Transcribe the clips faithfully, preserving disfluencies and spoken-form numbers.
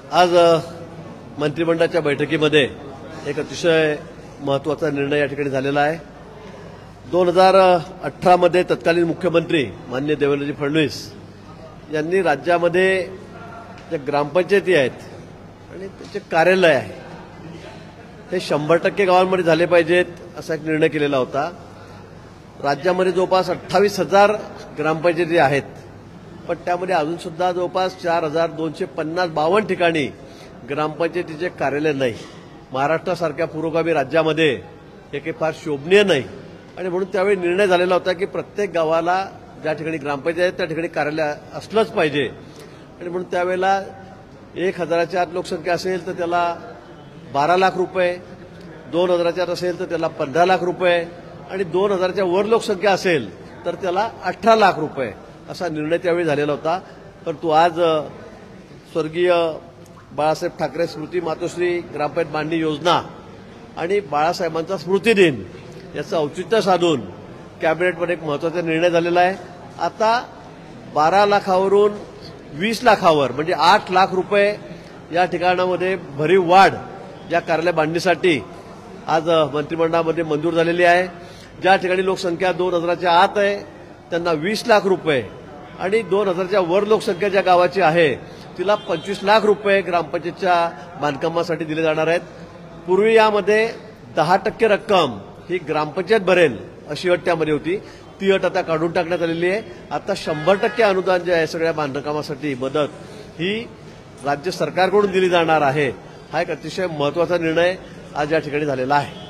आज मंत्रिमंडळाच्या बैठकीमध्ये एक अतिशय महत्त्वाचा निर्णय या ठिकाणी झालेला आहे। दोन हजार अठरा मध्ये तत्कालीन मुख्यमंत्री माननीय देवेंद्रजी फडणवीस यांनी राज्यामध्ये ज्या ग्रामपंचायती आहेत आणि त्याचे कार्यालय आहे हे शंभर टक्के गावांमध्ये झाले पाहिजेत असा एक निर्णय केलेला होता। राज्यामध्ये जवळपास अठ्ठावीस हजार ग्रामपंचायती आहेत, पण त्यामध्ये अजून सुद्धा जवळपास चार हजार दोनशे पन्नास बावन्न ठिकाणी ग्रामपंचायतीचे कार्यालय नाही। महाराष्ट्रासारख्या पुरोगामी राज्यामध्ये हे काही फार शोभनीय नाही आणि म्हणून त्यावेळी निर्णय झालेला होता की प्रत्येक गावाला ज्या ठिकाणी ग्रामपंचायत त्या ठिकाणी कार्यालय असलंच पाहिजे आणि म्हणून त्यावेळेला एक हजाराच्या आत लोकसंख्या असेल तर त्याला बारा लाख रुपये, दोन हजाराच्या आत असेल तर त्याला पंधरा लाख रुपये आणि दोन हजाराच्या वर लोकसंख्या असेल तर त्याला अठरा लाख रुपये असा निर्णय त्यावेळी झालेला होता। परंतु आज स्वर्गीय बाळासाहेब ठाकरे स्मृती मातोश्री ग्रामपंचायत बांधणी योजना आणि बाळासाहेबांचा स्मृती दिन याचं औचित्य साधून कॅबिनेटमध्ये एक महत्त्वाचा निर्णय झालेला आहे। आता बारा लाखावरून वीस लाखावर म्हणजे आठ लाख रुपये या ठिकाणामध्ये भरीव वाढ या कार्यालय बांधणीसाठी आज मंत्रिमंडळामध्ये मंजूर झालेली आहे। ज्या ठिकाणी लोकसंख्या दोन हजाराच्या आत आहे त्यांना वीस लाख रुपये आणि दोन हजारच्या वर लोकसंख्या ज्या गावाची आहे तिला पंचवीस लाख रुपये ग्रामपंचायतच्या बांधकामासाठी दिले जाणार आहेत। पूर्वी यामध्ये दहा टक्के रक्कम ही ग्रामपंचायत भरेल अशी अट त्यामध्ये होती, ती अट आता काढून टाकण्यात आलेली आहे। आता शंभर टक्के अनुदान जे आहे सगळ्या बांधकामासाठी मदत ही राज्य सरकारकडून दिली जाणार आहे। हा एक अतिशय महत्त्वाचा निर्णय आज या ठिकाणी झालेला आहे।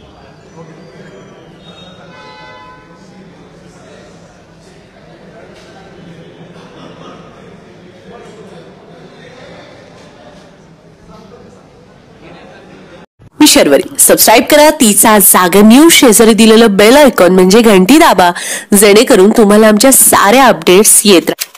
मी शर्वरी, सबस्क्राईब करा तिचा जागर न्यूज, शेजारी दिलेलं बेल आयकॉन म्हणजे घंटी दाबा, जेणेकरून तुम्हाला आमच्या साऱ्या अपडेट्स येत राहतील।